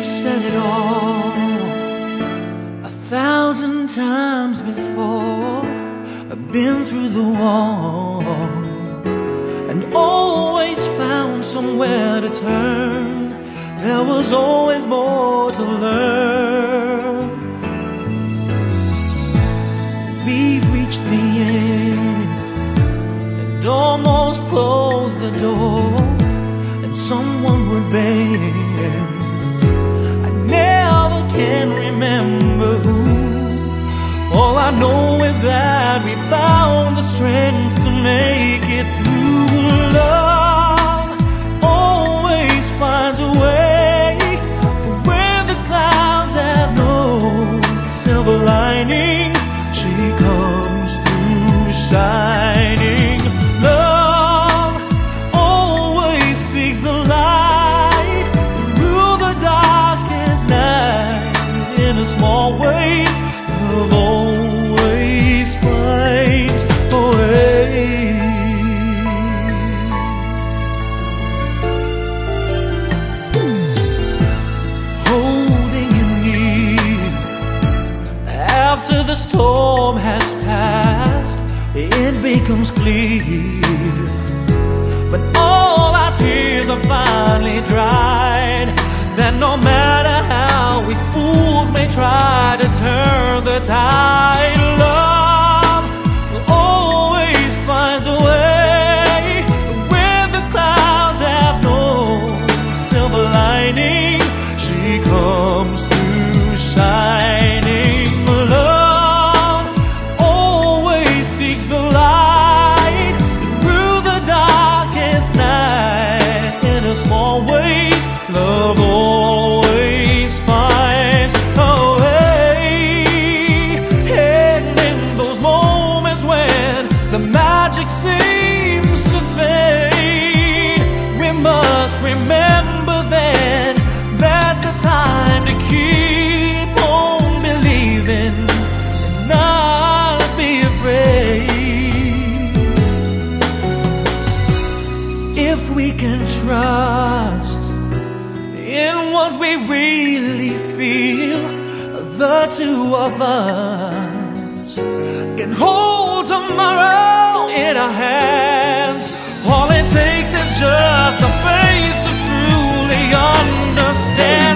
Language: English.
We've said it all 1,000 times before. I've been through the wall and always found somewhere to turn. There was always more to learn. We've reached the end and almost closed the door, and someone would bend. I never can remember who. All I know is that we found the strength to make it through. Love always finds a way where the clouds have no silver lining. She comes through shining. Love always seeks the light through the darkest night. In a small way, love always finds a way. Holding you near after the storm has passed, it becomes clear. But all our tears are finally dried, that no matter how we fools may try to turn the tide, love always finds a way where the clouds have no silver lining. She comes through shining. Love always seeks the light through the darkest night. In a small ways, love always finds a way. And in those moments when the magic seems to fade, we must remember then that's the time to keep on believing and not be afraid. If we can trust in what we really feel, the two of us can hold tomorrow in our hands. All it takes is just the faith to truly understand.